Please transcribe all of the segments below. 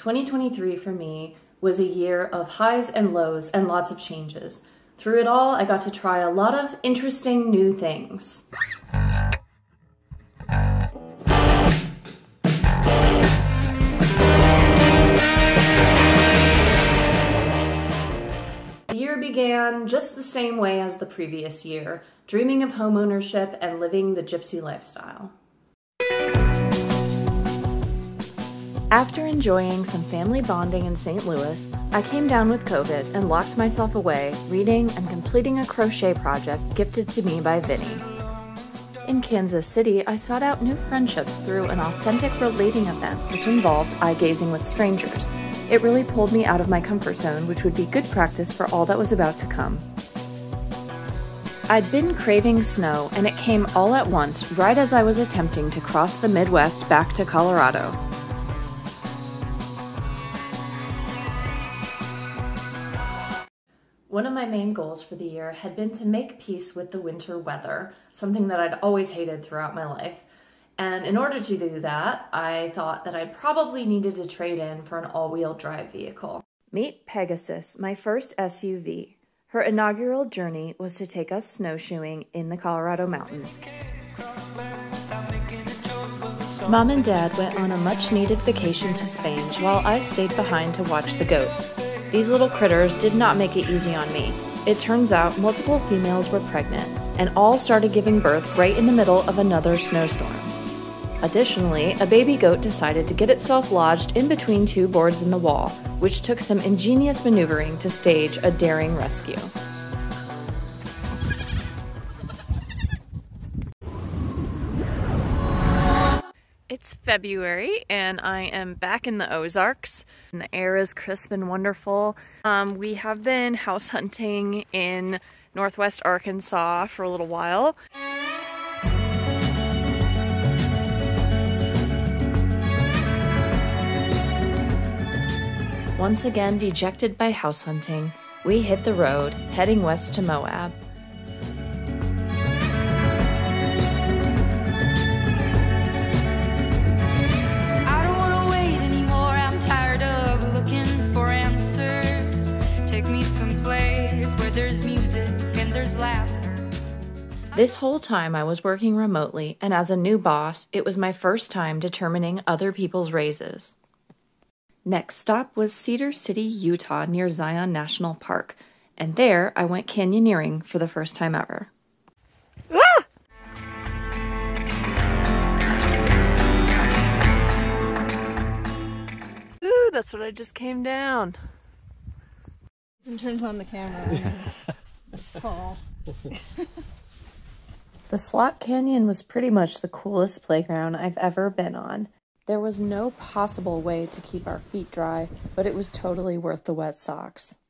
2023 for me was a year of highs and lows and lots of changes. Through it all, I got to try a lot of interesting new things. The year began just the same way as the previous year, dreaming of homeownership and living the gypsy lifestyle. After enjoying some family bonding in St. Louis, I came down with COVID and locked myself away, reading and completing a crochet project gifted to me by Vinny. In Kansas City, I sought out new friendships through an authentic relating event which involved eye-gazing with strangers. It really pulled me out of my comfort zone, which would be good practice for all that was about to come. I'd been craving snow, and it came all at once right as I was attempting to cross the Midwest back to Colorado. One of my main goals for the year had been to make peace with the winter weather, something that I'd always hated throughout my life. And in order to do that, I thought that I'd probably needed to trade in for an all-wheel drive vehicle. Meet Pegasus, my first SUV. Her inaugural journey was to take us snowshoeing in the Colorado mountains. Mom and Dad went on a much-needed vacation to Spain while I stayed behind to watch the goats. These little critters did not make it easy on me. It turns out multiple females were pregnant, and all started giving birth right in the middle of another snowstorm. Additionally, a baby goat decided to get itself lodged in between two boards in the wall, which took some ingenious maneuvering to stage a daring rescue. It's February and I am back in the Ozarks and the air is crisp and wonderful. We have been house hunting in Northwest Arkansas for a little while. Once again dejected by house hunting, we hit the road, heading west to Moab. This whole time I was working remotely, and as a new boss, it was my first time determining other people's raises. Next stop was Cedar City, Utah, near Zion National Park, and there I went canyoneering for the first time ever. Ah! Ooh, that's what I just came down. And turns on the camera. Fall. The Slot Canyon was pretty much the coolest playground I've ever been on. There was no possible way to keep our feet dry, but it was totally worth the wet socks.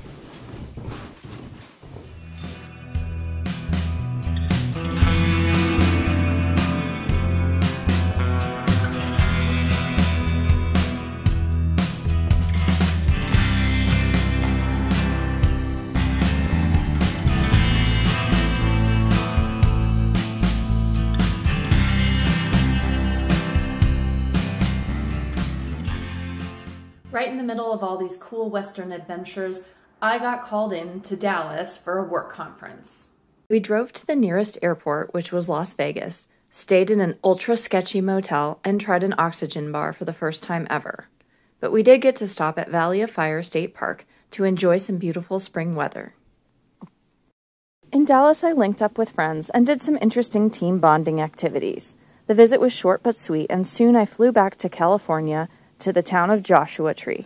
Right in the middle of all these cool Western adventures, I got called in to Dallas for a work conference. We drove to the nearest airport, which was Las Vegas, stayed in an ultra-sketchy motel, and tried an oxygen bar for the first time ever. But we did get to stop at Valley of Fire State Park to enjoy some beautiful spring weather. In Dallas, I linked up with friends and did some interesting team bonding activities. The visit was short but sweet, and soon I flew back to California to the town of Joshua Tree.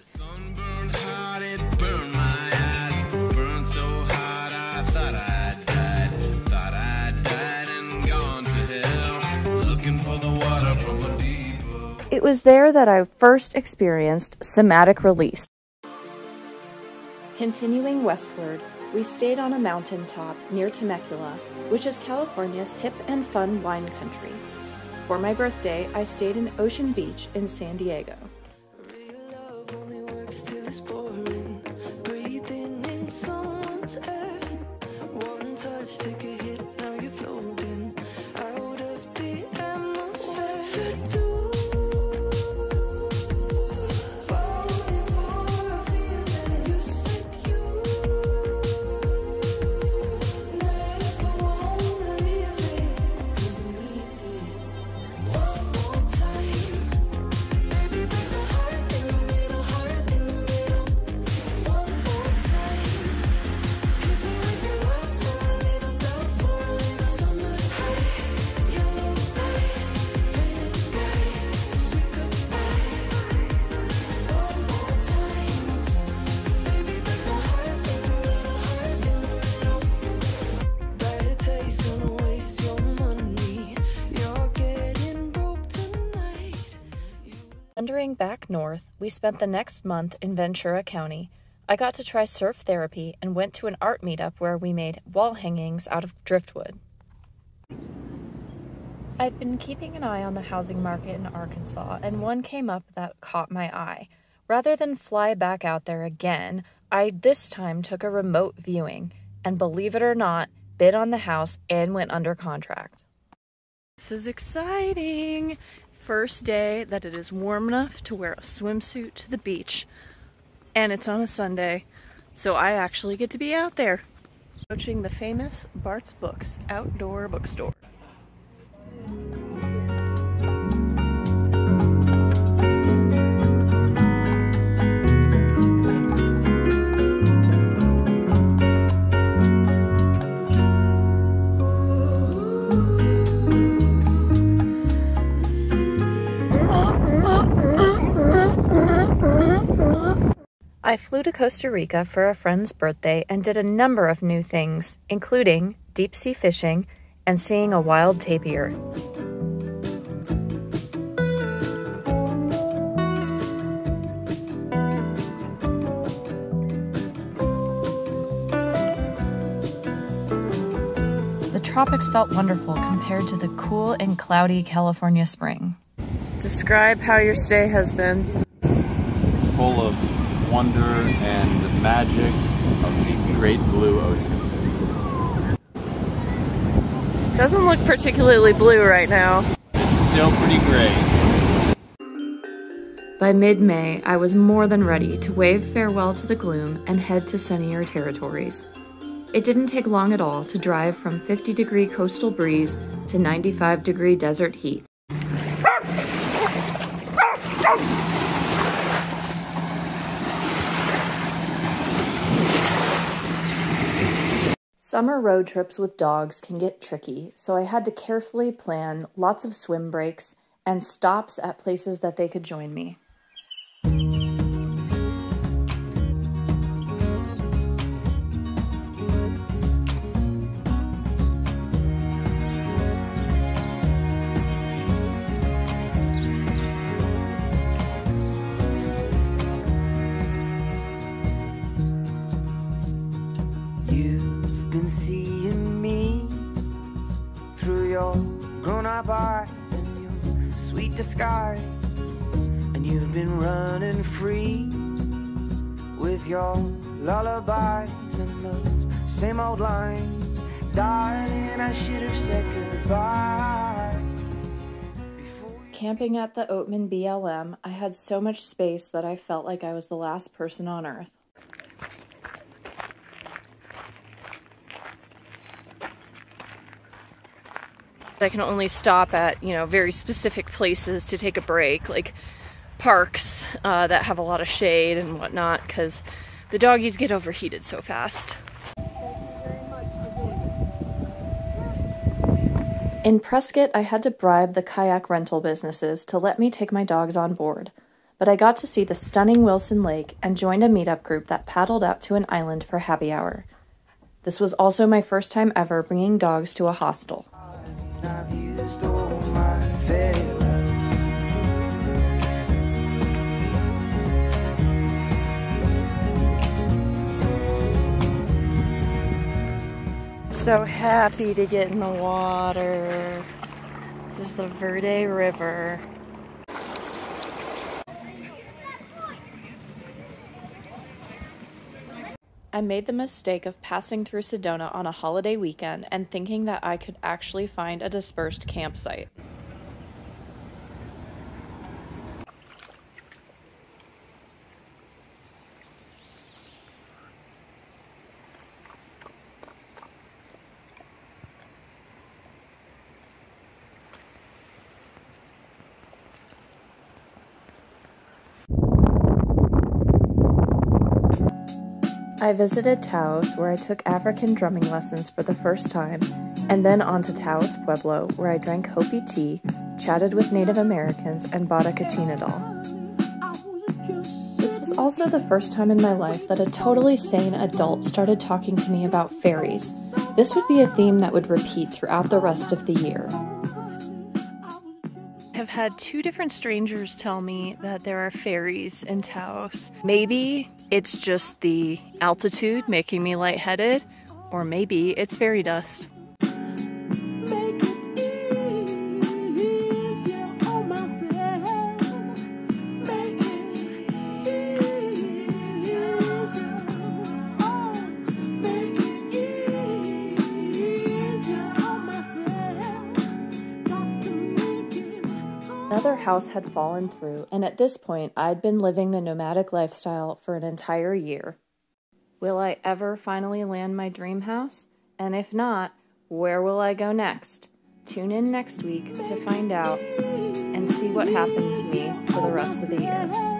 It was there that I first experienced somatic release. Continuing westward, we stayed on a mountaintop near Temecula, which is California's hip and fun wine country. For my birthday, I stayed in Ocean Beach in San Diego. Meandering back north, we spent the next month in Ventura County. I got to try surf therapy and went to an art meetup where we made wall hangings out of driftwood. I'd been keeping an eye on the housing market in Arkansas, and one came up that caught my eye. Rather than fly back out there again, I this time took a remote viewing, and believe it or not, bid on the house and went under contract. This is exciting! First day that it is warm enough to wear a swimsuit to the beach. And it's on a Sunday, so I actually get to be out there. Approaching the famous Bart's Books outdoor bookstore. I flew to Costa Rica for a friend's birthday and did a number of new things, including deep sea fishing and seeing a wild tapir. The tropics felt wonderful compared to the cool and cloudy California spring. Describe how your stay has been. Full of wonder and magic of the great blue ocean. Doesn't look particularly blue right now. It's still pretty gray. By mid-May, I was more than ready to wave farewell to the gloom and head to sunnier territories. It didn't take long at all to drive from 50-degree coastal breeze to 95-degree desert heat. Summer road trips with dogs can get tricky, so I had to carefully plan lots of swim breaks and stops at places that they could join me. Seeing me through your grown-up eyes and your sweet disguise, and you've been running free with your lullabies and those same old lines. Darling, I should have said goodbye. Camping at the Oatman BLM, I had so much space that I felt like I was the last person on Earth. I can only stop at, very specific places to take a break, like parks that have a lot of shade and whatnot, because the doggies get overheated so fast. In Prescott, I had to bribe the kayak rental businesses to let me take my dogs on board, but I got to see the stunning Wilson Lake and joined a meetup group that paddled out to an island for happy hour. This was also my first time ever bringing dogs to a hostel. I've used all my farewell. So happy to get in the water. This is the Verde River. I made the mistake of passing through Sedona on a holiday weekend and thinking that I could actually find a dispersed campsite. I visited Taos, where I took African drumming lessons for the first time, and then on to Taos Pueblo, where I drank Hopi tea, chatted with Native Americans, and bought a Kachina doll. This was also the first time in my life that a totally sane adult started talking to me about fairies. This would be a theme that would repeat throughout the rest of the year. have had 2 different strangers tell me that there are fairies in Taos. Maybe it's just the altitude making me lightheaded, or maybe it's fairy dust. Another house had fallen through, and at this point, I'd been living the nomadic lifestyle for an entire year. Will I ever finally land my dream house? And if not, where will I go next? Tune in next week to find out and see what happened to me for the rest of the year.